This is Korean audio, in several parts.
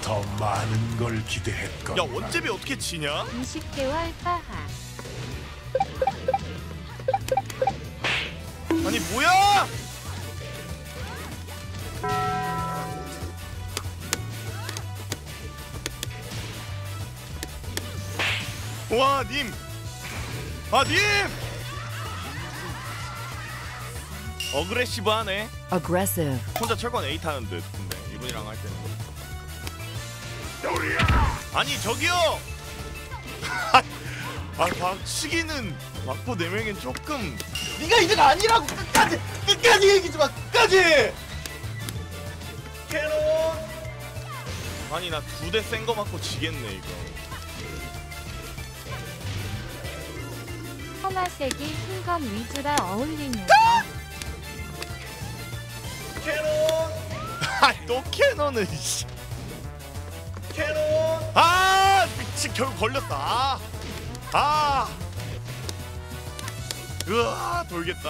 더 많은 걸 기대했건. 야 원잽이 어떻게 치냐? 20개월 하하. 아니 뭐야? 와 님! 아 님! 어그레시브하네. Aggressive. 혼자 철권 8 하는 듯. 근데 이분이랑 할 때는 아니 저기요! 아 박치기는 막고 4명엔 조금. 네가 이제가 아니라고. 끝까지 얘기 좀 마. 끝까지. 캐논! 아니 나 2대 센 거 맞고 지겠네 이거. 험화색이 흰검 위주라 어울리네요. 캐논! 아또 캐논은 씨. 캐논! 아 미친 결국 걸렸다. 으아 돌겠다.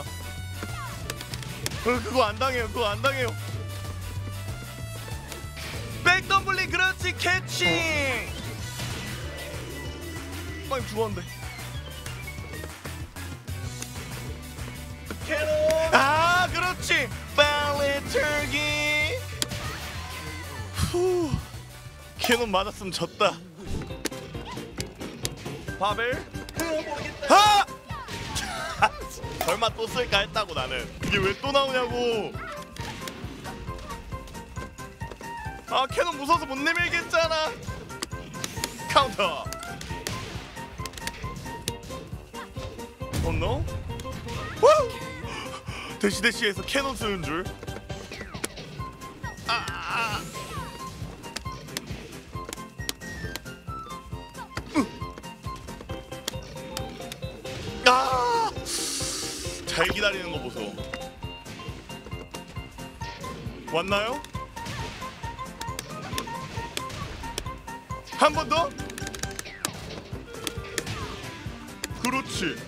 그거 안 당해요. 그거 안 당해요. 백덤블링 그렇지 캐칭. 빨리 죽었는데. 캐논. 아 그렇지 빨리 turkey. 후 캐논 맞았으면 졌다. 바벨. 하! 설마 또 쓸까 했다고 나는. 이게 왜 또 나오냐고. 아 캐논 무서워서 못 내밀겠잖아. 카운터. Oh no? 대시대시에서 캐논 쓰는 줄. 잘 기다리는 거 보소. 왔나요? 한 번 더? 그렇지.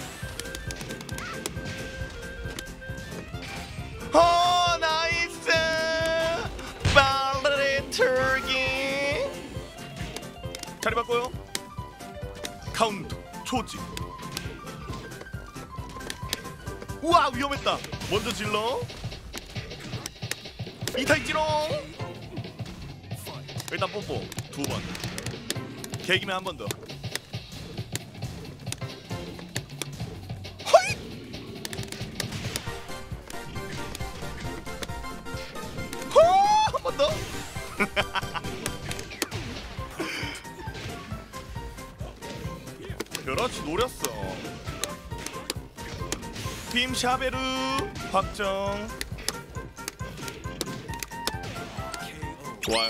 나이스! 빨리 turkey. 자리 바꿔요. 카운트 초지. 우와 위험했다. 먼저 질러. 이타이지롱. 일단 뽀뽀 2번. 개기면 한 번 더. 허이. 한 번 더. 그렇지 노렸어. 팀 샤베르 확정. 좋아요.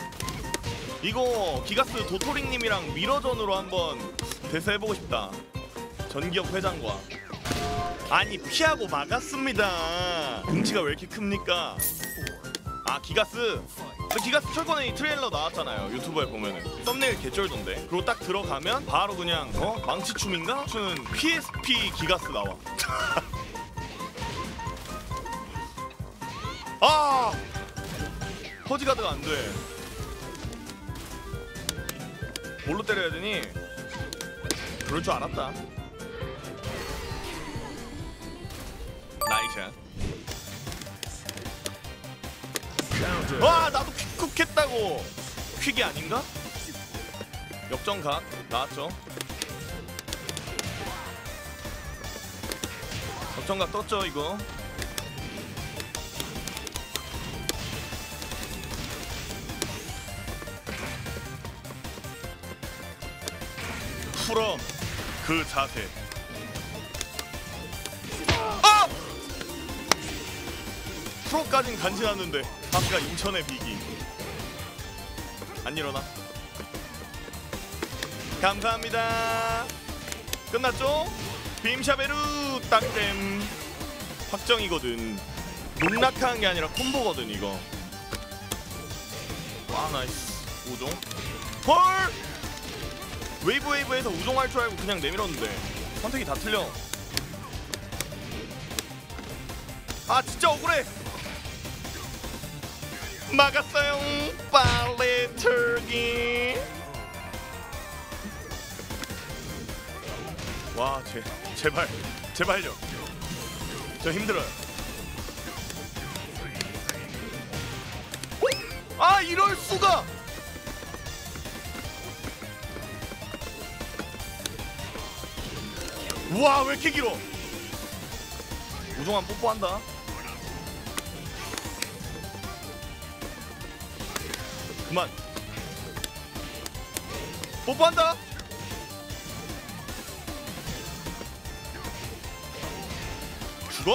이거 기가스 도토링님이랑 미러전으로 한번 대사해보고 싶다. 전기업 회장과. 아니 피하고 막았습니다. 등치가 왜 이렇게 큽니까? 아 기가스 철권의 트레일러 나왔잖아요. 유튜브에 보면은 썸네일 개쩔던데. 그리고 딱 들어가면 바로 그냥 망치춤인가? 추는 PSP 기가스 나와. 아! 퍼지가드가 안 돼. 뭘로 때려야 되니? 그럴 줄 알았다. 나이샷. 와 나도 퀵쿡 했다고. 퀵이 아닌가? 역전각 나왔죠. 역전각 떴죠 이거. 풀어 그 자세. 아! 프로까진 간지났는데 아까 인천의 비기. 안 일어나. 감사합니다. 끝났죠? 빔샤베르 딱댐 확정이거든. 농락하는 게 아니라 콤보거든 이거. 와 나이스. 우종 헐! 웨이브에서 우종할 줄 알고 그냥 내밀었는데 선택이 다 틀려. 아 진짜 억울해. 막았어요. 빨리 툴 와, 제발요. 저 힘들어요. 아, 이럴 수가. 와, 왜 이렇게 길어? 우종한 뽀뽀한다. 그만. 뽀뽀한다. 죽어?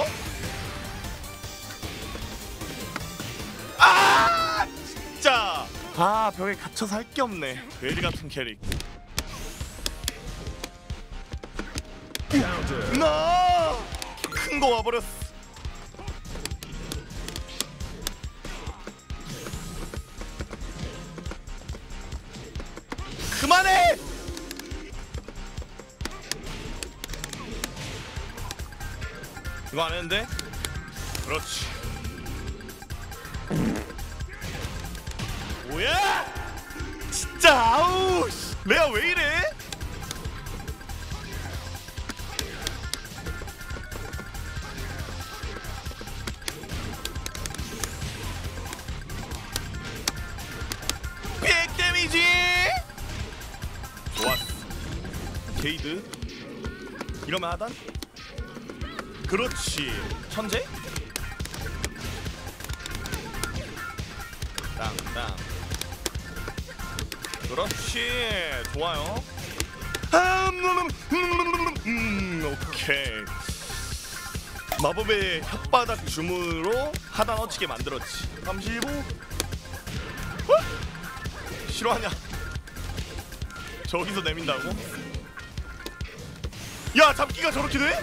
아, 진짜. 아, 벽에 갇혀서 할 게 없네. 괴리 같은 캐릭. 나 큰 거 와버렸어. 그만해. 이거 안 했는데? 그렇지. 뭐야? 진짜 아우. 레아 왜 이래? 백 데미지. 좋았어. 게이드. 이러면 하단. 그렇지. 천재? 땅땅. 그렇지. 좋아요. 오케이. 마법의 혓바닥 줌으로 하단 어치게 만들었지. 35. 싫어하냐? 저기서 내민다고? 야, 잡기가 저렇게 돼?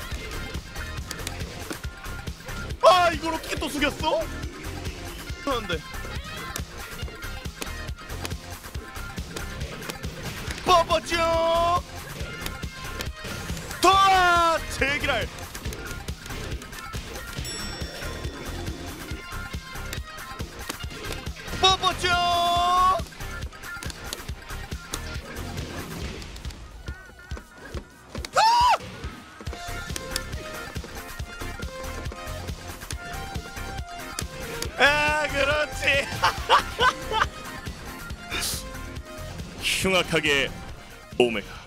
아, 이걸 어떻게 또 숙였어? 그런데 뽀뽀쭈 더 제기랄. 뽀뽀쭈 아, 그렇지. 흉악하게 오메가.